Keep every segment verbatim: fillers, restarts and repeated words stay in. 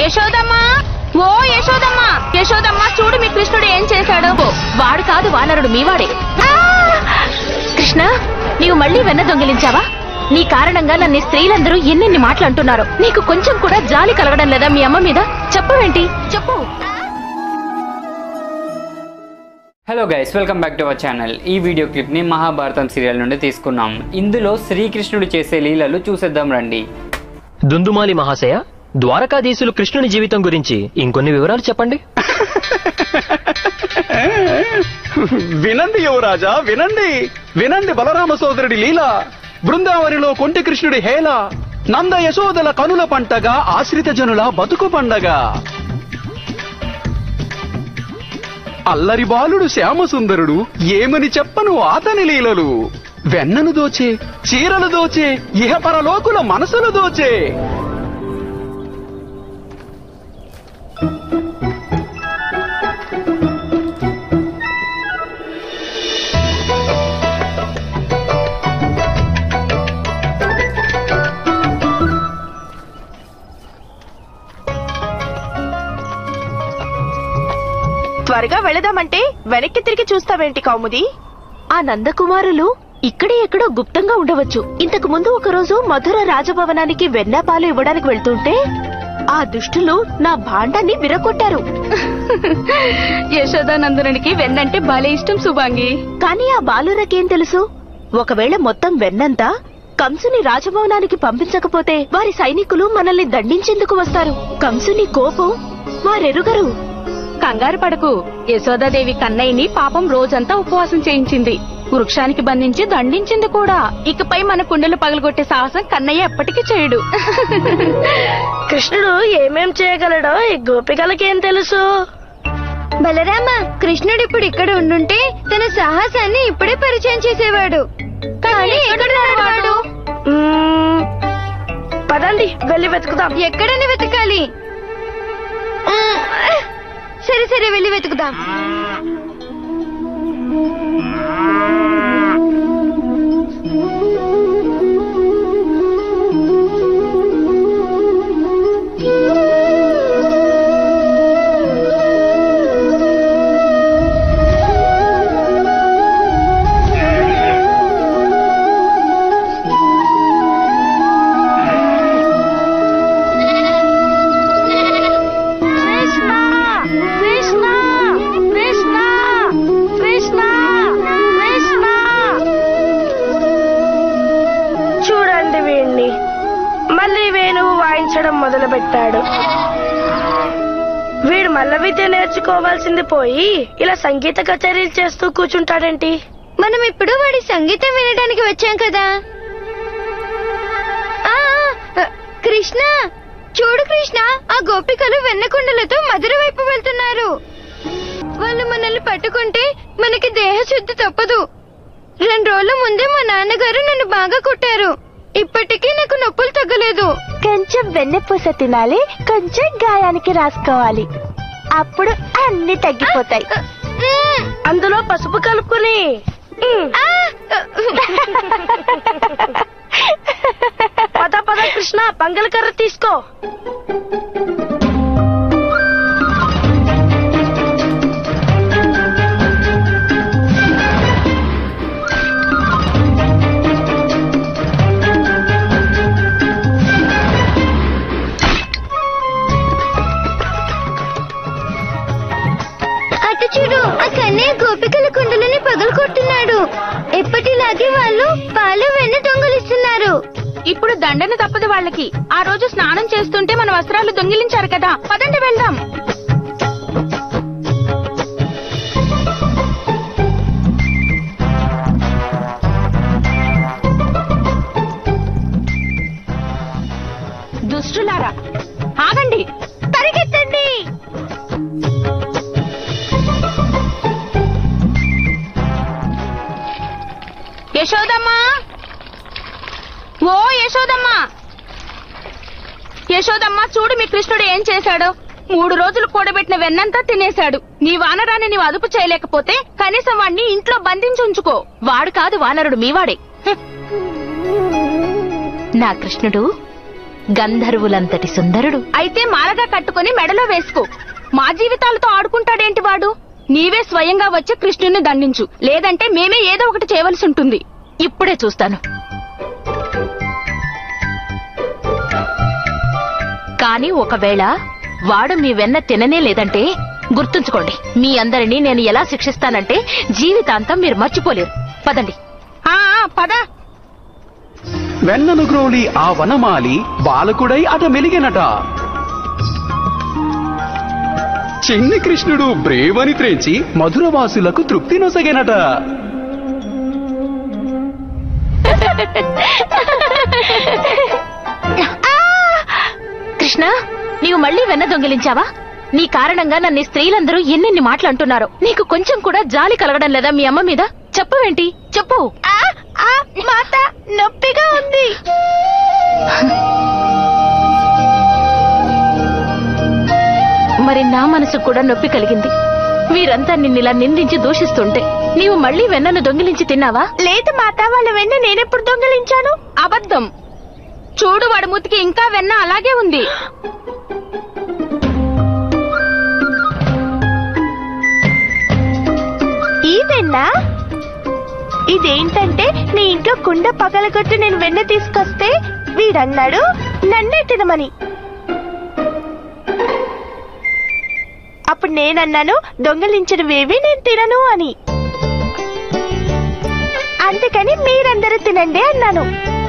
యశోదమ్మా, ఓ యశోదమ్మా, యశోదమ్మా చూడు మీ కృష్ణుడు ఏం చేశాడు. వాడు కాదు వానరుడు, మీవాడే. కృష్ణ, నీవు మళ్ళీ వెన్న దొంగిలించావా? నీ కారణంగా నన్ను స్త్రీలందరూ ఎన్నెన్ని మాటలు అంటున్నారు. నీకు కొంచెం కూడా జాలి కలగడం లేదా మీ అమ్మ మీద? చెప్పవేంటి, చెప్పు. Hello guys, welcome back to our channel. ఈ వీడియో క్లిప్ ని మహాభారతం సీరియల్ నుండి తీసుకున్నాం. ఇందులో శ్రీకృష్ణుడు చేసే లీలలు చూసేద్దాం రండి. దుందుమాలి మహాశయ, ద్వారకాధీశులు కృష్ణుని జీవితం గురించి ఇంకొన్ని వివరాలు చెప్పండి. వినండి యువరాజా, వినండి వినండి బలరామ సోదరుడి లీల. బృందావనిలో కొంటి కృష్ణుడి హేళ, నంద యశోదల కనుల పంటగా, ఆశ్రిత జనుల బతుకు పండగ. అల్లరి బాలుడు శ్యామసుందరుడు, ఏమని చెప్పను అతని లీలలు. వెన్నను దోచే, చీరలు దోచే, ఇహపరలోకుల మనసులు దోచే. త్వరగా వెళదామంటే వెనక్కి తిరిగి చూస్తావేంటి కౌముది? ఆ నందకుమారులు ఇక్కడే ఎక్కడో గుప్తంగా ఉండవచ్చు. ఇంతకు ముందు ఒకరోజు మధుర రాజభవనానికి వెన్నపాలు ఇవ్వడానికి వెళ్తుంటే ఆ దుష్టులు నా భాండాన్ని విరగొట్టారు. యశోదానందనునికి వెన్నంటే భలే ఇష్టం సుభాంగి. కానీ ఆ బాలురకేం తెలుసు? ఒకవేళ మొత్తం వెన్నంతా కంసుని రాజభవనానికి పంపించకపోతే వారి సైనికులు మనల్ని దండించేందుకు వస్తారు. కంసుని కోపం వారెరుగరు. కంగారు పడకు, యశోదాదేవి కన్నయ్యని పాపం రోజంతా ఉపవాసం చేయించింది, వృక్షానికి బంధించి దండించింది కూడా. ఇకపై మన కుండలు పగలగొట్టే సాహసం కన్నయ్య ఎప్పటికీ చేయడు. కృష్ణుడు ఏమేం చేయగలడో ఈ గోపికలకేం తెలుసు? బలరామ, కృష్ణుడు ఇప్పుడు ఇక్కడ ఉండుంటే తన సాహసాన్ని ఇప్పుడే పరిచయం చేసేవాడు. కానీ ఎక్కడున్నాడు వాడు? పదండి వెళ్ళి వెతుకుదాం. ఎక్కడని వెతకాలి? సరే సరే వెళ్ళి వెతుకుదాం. మొదలు పెట్టాడు. వీడు మల్ల విద్య నేర్చుకోవాల్సింది పోయి ఇలా సంగీత కచేరీలు చేస్తూ కూర్చుంటాడేంటి? మనం ఇప్పుడు వాడి సంగీతం వినడానికి వచ్చాం కదా. కృష్ణ చూడు, కృష్ణ ఆ గోపికలు వెన్నకుండలతో మధుర వైపు వెళ్తున్నారు. వాళ్ళు మనల్ని పట్టుకుంటే మనకి దేహశుద్ధి తప్పదు. రెండు రోజుల ముందే మా నాన్నగారు నన్ను బాగా కొట్టారు. ఇప్పటికీ నాకు నొప్పులు తగ్గలేదు. కొంచెం వెన్నపూస తినాలి, కొంచెం గాయానికి రాసుకోవాలి, అప్పుడు అన్ని తగ్గిపోతాయి. అందులో పసుపు కలుపుకుని. పద పద కృష్ణ, పంగల కర్ర తీసుకో. చూడు, ఆ కన్నయ్య గోపికల కుండలని పగలు కొట్టున్నాడు. ఎప్పటిలాగే వాళ్ళు పాలు వెన్న దొంగిలిస్తున్నారు. ఇప్పుడు దండన తప్పదు వాళ్ళకి. ఆ రోజు స్నానం చేస్తుంటే మన వస్త్రాలు దొంగిలించారు కదా. పదండి వెళ్దాం. దుష్టులారా, ఆగండి, పరిగెత్తండి. యశోదమ్మా, ఓ యశోదమ్మా, యశోదమ్మా చూడు మీ కృష్ణుడు ఏం చేశాడో. మూడు రోజులు కూడబెట్టిన వెన్నంతా తినేశాడు. నీ వానరాన్ని నీవు అదుపు చేయలేకపోతే కనీసం వాణ్ణి ఇంట్లో బంధించి ఉంచుకో. వాడు కాదు వానరుడు, మీవాడే. నా కృష్ణుడు గంధర్వులంతటి సుందరుడు. అయితే మాలగా కట్టుకుని మెడలో వేసుకో. మా జీవితాలతో ఆడుకుంటాడేంటి వాడు? నీవే స్వయంగా వచ్చి కృష్ణుని దండించు, లేదంటే మేమే ఏదో ఒకటి చేయవలసి ఉంటుంది. ఇప్పుడే చూస్తాను. కానీ ఒకవేళ వాడు మీ వెన్న తిననే లేదంటే గుర్తుంచుకోండి, మీ అందరినీ నేను ఎలా శిక్షిస్తానంటే జీవితాంతం మీరు మర్చిపోలేరు. పదండి. పద. వెన్నను గ్రోలి ఆ వనమాలి బాలకుడై అట మెలిగినట. చిన్ని కృష్ణుడు బ్రేవని త్రేంచి మధురవాసులకు తృప్తి నొసగెనట. కృష్ణ, నీవు మళ్ళీ వెన్న దొంగిలించావా? నీ కారణంగా నన్ను స్త్రీలందరూ ఎన్నెన్ని మాటలు అంటున్నారు. నీకు కొంచెం కూడా జాలి కలగడం లేదా మీ అమ్మ మీద? చెప్పవేంటి? చెప్పు. మాత, నొప్పిగా ఉంది. మరి నా మనసుకు కూడా నొప్పి కలిగింది. వీరంతా నిన్నిలా నిందించి దూషిస్తుంటే నీవు మళ్ళీ వెన్నను దొంగిలించి తిన్నావా? లేదు మాత, వాళ్ళ వెన్న నేనెప్పుడు దొంగిలించాను? అబద్ధం. చూడు, వాడి మూతికి ఇంకా వెన్న అలాగే ఉంది. ఈ వెన్న? ఇదేంటంటే నీ ఇంట్లో కుండ పగలగొట్టి నేను వెన్న తీసుకొస్తే వీడన్నాడు నన్నే తినమని. అప్పుడు నేనన్నాను దొంగలించినవేవి నేను తినను అని. అందుకని మీరందరూ తినండి అన్నాను.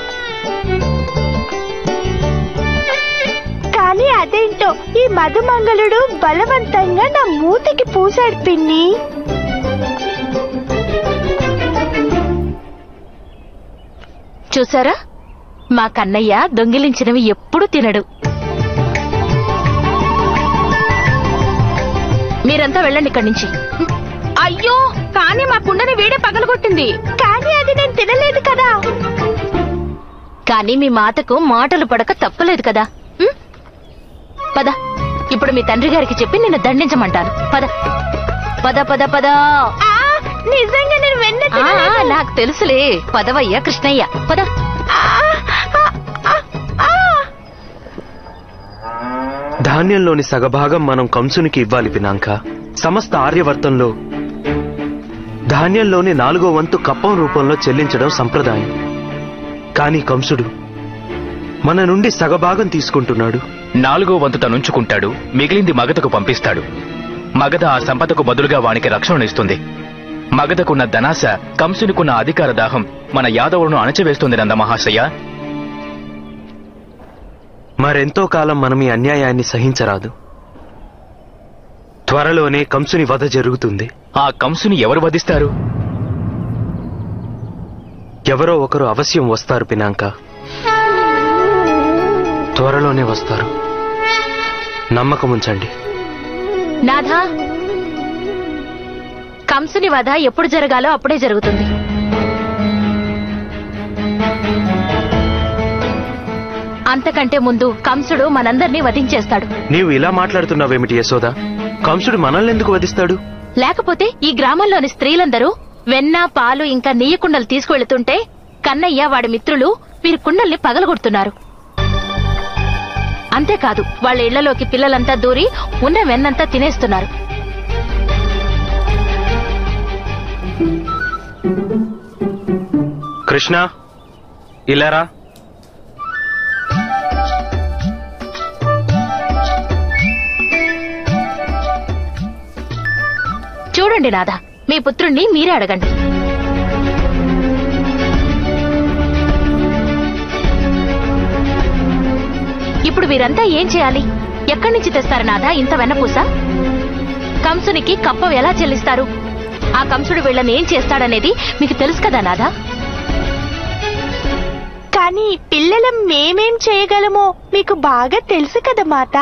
కానీ అదేంటో ఈ మధుమంగళుడు బలవంతంగా నా మూతికి పూసాడు పిన్ని. చూసారా, మా కన్నయ్య దొంగిలించినవి ఎప్పుడు తినడు. మీరంతా వెళ్ళండి ఇక్కడి నుంచి. అయ్యో, కానీ మా కుండని వీడే పగలగొట్టింది. కానీ అది నేను తినలేదు కదా. కానీ మీ మాతకు మాటలు పడక తప్పలేదు కదా. ఉం? పద, ఇప్పుడు మీ తండ్రి గారికి చెప్పి నిన్ను దండించమంటాను. పద పద పద పద. నిజంగా నేను వెన్న తినలేదు. నాకు తెలుసులే. పదవయ్య కృష్ణయ్య, పద. ధాన్యంలోని సగభాగం మనం కంసునికి ఇవ్వాలి పినాంక. సమస్త ఆర్యవర్తంలో ధాన్యంలోని నాలుగో వంతు కప్పం రూపంలో చెల్లించడం సంప్రదాయం. కానీ కంసుడు మన నుండి సగభాగం తీసుకుంటున్నాడు. నాలుగో వంతు తనుంచుకుంటాడు, మిగిలింది మగధకు పంపిస్తాడు. మగధ ఆ సంపదకు బదులుగా వానికి రక్షణనిస్తుంది. మగధకున్న ధనాశ, కంసునికున్న అధికార దాహం మన యాదవులను అణచివేస్తుంది నందమహాశయ. మరెంతో కాలం మనం ఈ అన్యాయాన్ని సహించరాదు. త్వరలోనే కంసుని వధ జరుగుతుంది. ఆ కంసుని ఎవరు వధిస్తారు? ఎవరో ఒకరు అవశ్యం వస్తారు పినాంక. త్వరలోనే వస్తారు. నమ్మకముంచండి. నాథా, కంసుని వధ ఎప్పుడు జరగాలో అప్పుడే జరుగుతుంది. అంతకంటే ముందు కంసుడు మనందర్నీ వధించేస్తాడు. నీవు ఇలా మాట్లాడుతున్నావేమిటి యశోద? కంసుడు మనల్ని ఎందుకు వధిస్తాడు? లేకపోతే ఈ గ్రామంలోని స్త్రీలందరూ వెన్న, పాలు ఇంకా నెయ్యి కుండలు తీసుకువెళుతుంటే కన్నయ్య, వాడి మిత్రులు వీరి కుండల్ని పగలగొడుతున్నారు. అంతేకాదు, వాళ్ళ ఇళ్లలోకి పిల్లలంతా దూరి ఉన్న వెన్నంతా తినేస్తున్నారు. కృష్ణ, ఇలారా. చూడండి నాథా, మీ పుత్రుణ్ణి మీరే అడగండి. ఇప్పుడు వీరంతా ఏం చేయాలి? ఎక్కడి నుంచి తెస్తారు నాథా ఇంత వెన్నపూస? కంసునికి కప్పం ఎలా చెల్లిస్తారు? ఆ కంసుడు వీళ్ళని ఏం చేస్తాడనేది మీకు తెలుసు కదా నాథా? కానీ పిల్లలం మేమేం చేయగలమో మీకు బాగా తెలుసు కదా మాతా.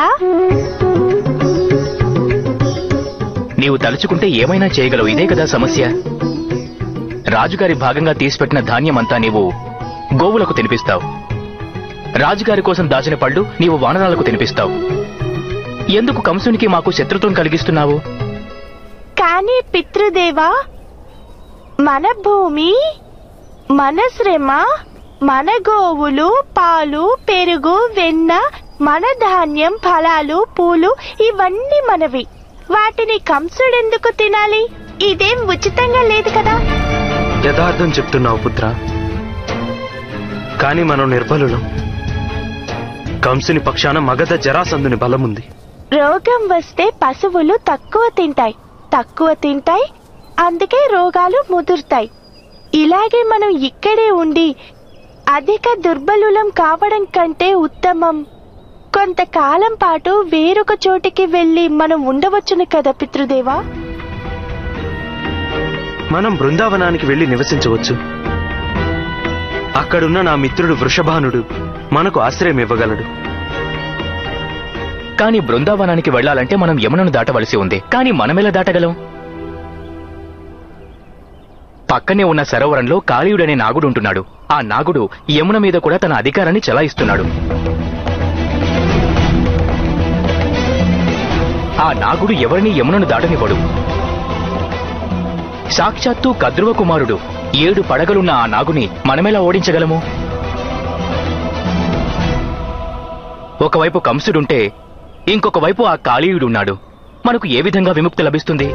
నీవు తలుచుకుంటే ఏమైనా చేయగలవు, ఇదే కదా సమస్య. రాజుగారి భాగంగా తీసిపెట్టిన ధాన్యమంతా నీవు గోవులకు తినిపిస్తావు. రాజుగారి కోసం దాచిన పళ్ళు నీవు వానరాలకు తినిపిస్తావు. ఎందుకు కంసునికి మాకు శత్రుత్వం కలిగిస్తున్నావు? కానీ పితృదేవా, మన భూమి, మన శ్రమ, మన గోవులు పాలు పెరుగు వెన్న మన ధాన్యం ఫలాలు పూలు ఇవన్నీ మనవి. వాటిని కంసుడెందుకు తినాలి? ఇదేం ఉచితంగా లేదు కదా. యథార్థం చెప్తున్నావు పుత్ర, కాని మనం నిర్బలులం. కంసుని పక్షాన మగధ జరాసంధుని బలముంది. రోగం వస్తే పశువులు తక్కువ తింటాయి తక్కువ తింటాయి అందుకే రోగాలు ముదురుతాయి. ఇలాగే మనం ఇక్కడే ఉండి అధిక దుర్బలులం కావడం కంటే ఉత్తమం కొంతకాలం పాటు వేరొక చోటికి వెళ్లి మనం ఉండవచ్చును కదా పితృదేవా. మనం బృందావనానికి వెళ్లి నివసించవచ్చు. అక్కడున్న నా మిత్రుడు వృషభానుడు మనకు ఆశ్రయం ఇవ్వగలడు. కానీ బృందావనానికి వెళ్లాలంటే మనం యమునను దాటవలసి ఉంది. కానీ మనమెలా దాటగలం? పక్కనే ఉన్న సరోవరంలో కాళీయుడనే నాగుడు ఉంటున్నాడు. ఆ నాగుడు యమున మీద కూడా తన అధికారాన్ని చెలాయిస్తున్నాడు. ఆ నాగుడు ఎవరిని యమునను దాటనివ్వడు. సాక్షాత్తు కద్రువ కుమారుడు. ఏడు పడగలున్న ఆ నాగుని మనమెలా ఓడించగలము? ఒకవైపు కంసుడుంటే ఇంకొక వైపు ఆ కాళీయుడున్నాడు. మనకు ఏ విధంగా విముక్తి లభిస్తుంది?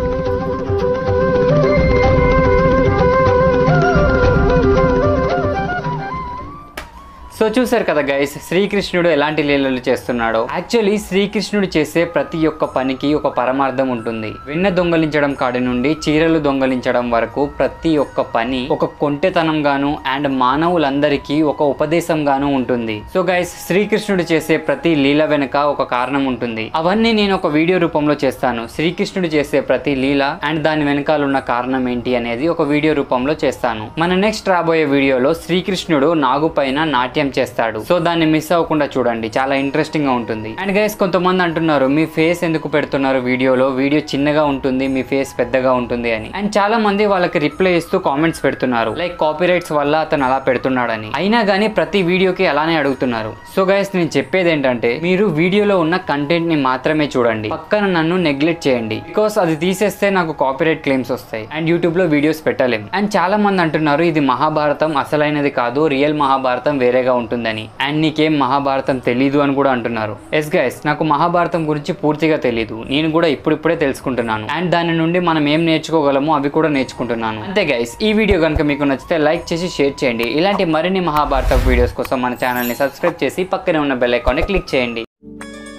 సో చూసారు కదా గైస్, శ్రీకృష్ణుడు ఎలాంటి లీలలు చేస్తున్నాడో. యాక్చువల్లీ శ్రీకృష్ణుడు చేసే ప్రతి ఒక్క పనికి ఒక పరమార్థం ఉంటుంది. వెన్న దొంగలించడం కాడి నుండి చీరలు దొంగలించడం వరకు ప్రతి ఒక్క పని ఒక కొంటెతనం గాను అండ్ మానవులందరికీ ఒక ఉపదేశం గాను ఉంటుంది. సో గైస్, శ్రీకృష్ణుడు చేసే ప్రతి లీల వెనుక ఒక కారణం ఉంటుంది. అవన్నీ నేను ఒక వీడియో రూపంలో చేస్తాను. శ్రీకృష్ణుడు చేసే ప్రతి లీల అండ్ దాని వెనకాల ఉన్న కారణం ఏంటి అనేది ఒక వీడియో రూపంలో చేస్తాను. మన నెక్స్ట్ రాబోయే వీడియోలో శ్రీకృష్ణుడు నాగు పైన నాట్యం చేస్తాడు. సో దాన్ని మిస్ అవ్వకుండా చూడండి, చాలా ఇంట్రెస్టింగ్ గా ఉంటుంది. అండ్ గైస్, కొంతమంది అంటున్నారు మీ ఫేస్ ఎందుకు పెడుతున్నారు వీడియోలో, వీడియో చిన్నగా ఉంటుంది మీ ఫేస్ పెద్దగా ఉంటుంది అని. అండ్ చాలా మంది వాళ్ళకి రిప్లై ఇస్తూ కామెంట్స్ పెడుతున్నారు లైక్ కాపీరైట్స్ వల్ల అతను అలా పెడుతున్నాడని. అయినా గానీ ప్రతి వీడియోకి అలానే అడుగుతున్నారు. సో గైస్, నేను చెప్పేది ఏంటంటే మీరు వీడియోలో ఉన్న కంటెంట్ ని మాత్రమే చూడండి, పక్కన నన్ను నెగ్లెక్ట్ చేయండి. బికాస్ అది తీసేస్తే నాకు కాపీరైట్ క్లెయిమ్స్ వస్తాయి అండ్ యూట్యూబ్ లో వీడియోస్ పెట్టలేం. అండ్ చాలా మంది అంటున్నారు ఇది మహాభారతం అసలైనది కాదు, రియల్ మహాభారతం వేరేగా ఉంటుందని. అండ్ నీకేం మహాభారతం తెలీదు అని కూడా అంటున్నారు. ఎస్ గైస్, నాకు మహాభారతం గురించి పూర్తిగా తెలీదు. నేను కూడా ఇప్పుడిప్పుడే తెలుసుకుంటున్నాను. అండ్ దాని నుండి మనం ఏం నేర్చుకోగలమో అవి కూడా నేర్చుకుంటున్నాను. అంతే గైస్, ఈ వీడియో కనుక మీకు నచ్చితే లైక్ చేసి షేర్ చేయండి. ఇలాంటి మరిన్ని మహాభారత వీడియోస్ కోసం మన ఛానల్ ని సబ్స్క్రైబ్ చేసి పక్కనే ఉన్న బెల్ ఐకాన్ ని క్లిక్ చేయండి.